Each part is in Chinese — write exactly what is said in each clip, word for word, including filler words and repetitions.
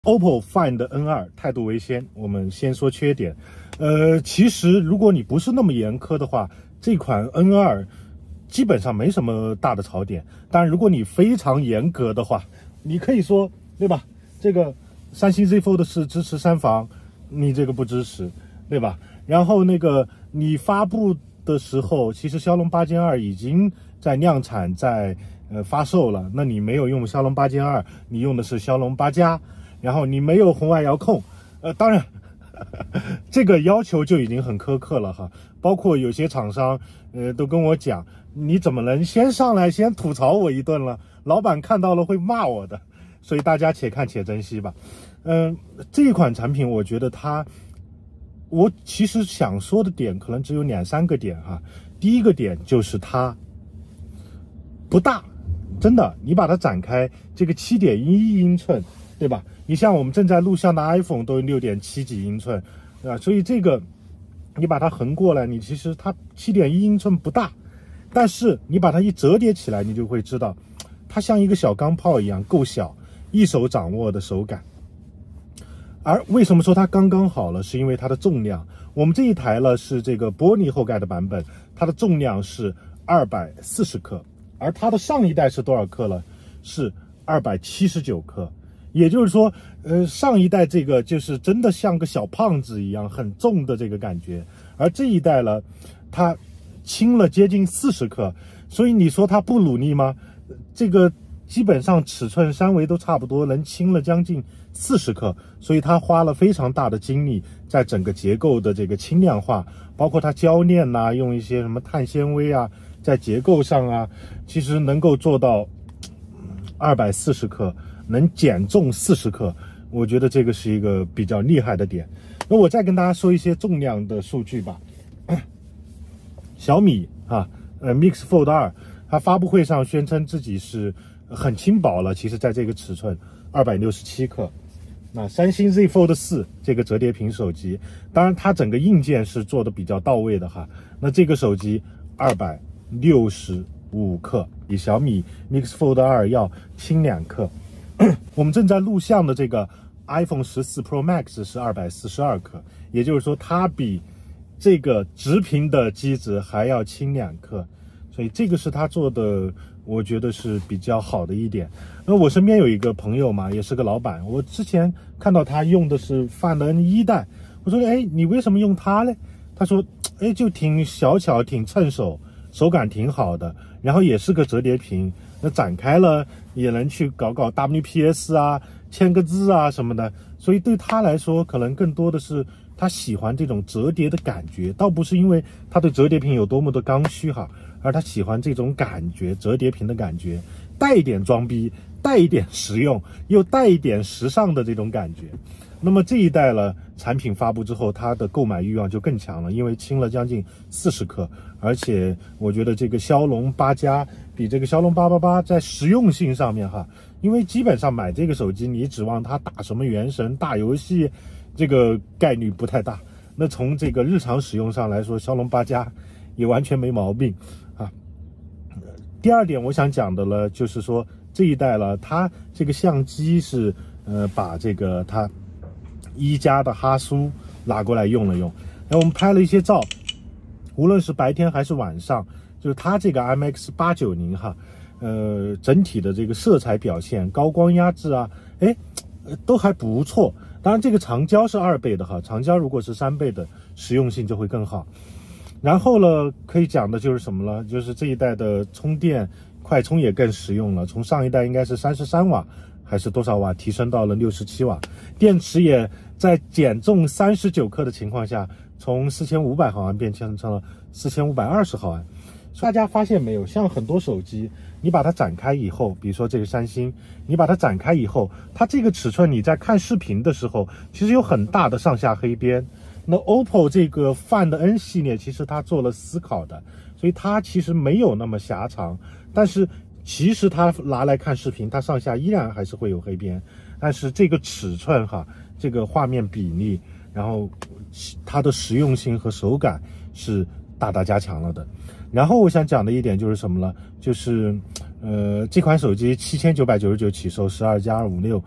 O P P O Find N 二态度为先，我们先说缺点。呃，其实如果你不是那么严苛的话，这款 N 二基本上没什么大的槽点。当然，如果你非常严格的话，你可以说，对吧？这个三星 Z Fold 四支持三防，你这个不支持，对吧？然后那个你发布的时候，其实骁龙八 Gen 二已经在量产，在呃发售了。那你没有用骁龙八 Gen 二，你用的是骁龙八加。然后你没有红外遥控，呃，当然，呵呵这个要求就已经很苛刻了哈。包括有些厂商，呃，都跟我讲，你怎么能先上来先吐槽我一顿了？老板看到了会骂我的。所以大家且看且珍惜吧。嗯、呃，这一款产品，我觉得它，我其实想说的点可能只有两三个点哈。第一个点就是它不大，真的，你把它展开，这个 七点一 英寸，对吧？你像我们正在录像的 iPhone 都 六点七 几英寸，啊，所以这个你把它横过来，你其实它 七点一 英寸不大，但是你把它一折叠起来，你就会知道，它像一个小钢炮一样够小，一手掌握的手感。而为什么说它刚刚好了，是因为它的重量。我们这一台呢是这个玻璃后盖的版本，它的重量是二百四十克，而它的上一代是多少克呢？是二百七十九克。也就是说，呃，上一代这个就是真的像个小胖子一样很重的这个感觉，而这一代呢，它轻了接近四十克，所以你说它不努力吗？这个基本上尺寸三维都差不多，能轻了将近四十克，所以它花了非常大的精力在整个结构的这个轻量化，包括它铰链呐、啊，用一些什么碳纤维啊，在结构上啊，其实能够做到二百四十克。能减重四十克，我觉得这个是一个比较厉害的点。那我再跟大家说一些重量的数据吧。小米啊，呃 Mix Fold 二，它发布会上宣称自己是很轻薄了，其实在这个尺寸二百六十七克。那三星 Z Fold 四这个折叠屏手机，当然它整个硬件是做的比较到位的哈。那这个手机二百六十五克，比小米 Mix Fold 二要轻两克。我们正在录像的这个 iPhone 十四 Pro Max 是二百四十二克，也就是说它比这个直屏的机子还要轻两克，所以这个是它做的，我觉得是比较好的一点。那我身边有一个朋友嘛，也是个老板，我之前看到他用的是 Find N 一代，我说，哎，你为什么用它呢？他说，哎，就挺小巧，挺趁手，手感挺好的，然后也是个折叠屏。那展开了也能去搞搞 W P S 啊，签个字啊什么的，所以对他来说，可能更多的是他喜欢这种折叠的感觉，倒不是因为他对折叠屏有多么的刚需哈，而他喜欢这种感觉，折叠屏的感觉，带一点装逼，带一点实用，又带一点时尚的这种感觉。那么这一代呢，产品发布之后，它的购买欲望就更强了，因为轻了将近四十克，而且我觉得这个骁龙八加比这个骁龙八八八在实用性上面哈，因为基本上买这个手机，你指望它打什么原神大游戏，这个概率不太大。那从这个日常使用上来说，骁龙八加也完全没毛病啊。第二点我想讲的呢，就是说这一代了，它这个相机是呃把这个它一加的哈苏拿过来用了用，然后我们拍了一些照，无论是白天还是晚上，就是它这个 M X 八九零哈，呃，整体的这个色彩表现、高光压制啊，哎，都还不错。当然，这个长焦是二倍的哈，长焦如果是三倍的，实用性就会更好。然后呢，可以讲的就是什么呢？就是这一代的充电快充也更实用了，从上一代应该是三十三瓦。还是多少瓦提升到了六十七瓦，电池也在减重三十九克的情况下，从四千五百毫安变成成了四千五百二十毫安。大家发现没有？像很多手机，你把它展开以后，比如说这个三星，你把它展开以后，它这个尺寸你在看视频的时候，其实有很大的上下黑边。那 O P P O 这个 Find N 系列，其实它做了思考的，所以它其实没有那么狭长，但是其实它拿来看视频，它上下依然还是会有黑边，但是这个尺寸哈，这个画面比例，然后它的实用性和手感是大大加强了的。然后我想讲的一点就是什么呢？就是呃这款手机七千九百九十九起售，十二加二五六，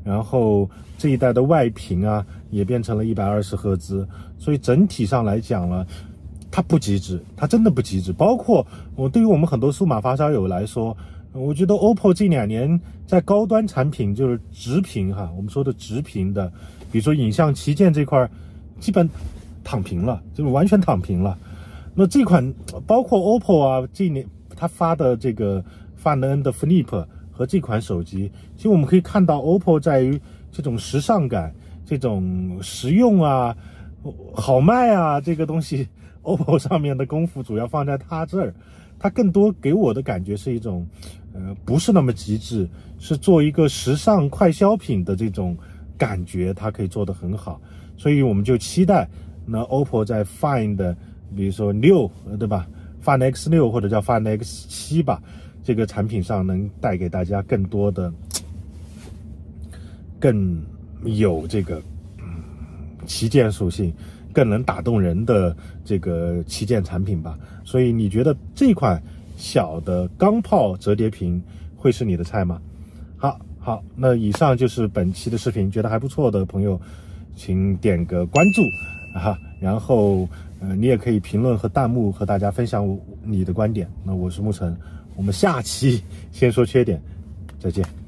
然后这一代的外屏啊也变成了一百二十赫兹，所以整体上来讲呢，它不极致，它真的不极致。包括我对于我们很多数码发烧友来说，我觉得 O P P O 近两年在高端产品，就是直屏哈，我们说的直屏的，比如说影像旗舰这块，基本躺平了，就是完全躺平了。那这款包括 O P P O 啊，今年它发的这个 Find N 的 Flip 和这款手机，其实我们可以看到 O P P O 在于这种时尚感、这种实用啊、好卖啊这个东西 ，O P P O 上面的功夫主要放在它这儿。它更多给我的感觉是一种，呃，不是那么极致，是做一个时尚快消品的这种感觉，它可以做得很好。所以我们就期待那 O P P O 在 Find， 比如说六，对吧 ？Find X 六或者叫 Find X 七吧，这个产品上能带给大家更多的、更有这个嗯旗舰属性。更能打动人的这个旗舰产品吧，所以你觉得这款小的钢炮折叠屏会是你的菜吗？好，好，那以上就是本期的视频，觉得还不错的朋友，请点个关注啊，然后呃，你也可以评论和弹幕和大家分享你的观点。那我是沐晨，我们下期先说缺点，再见。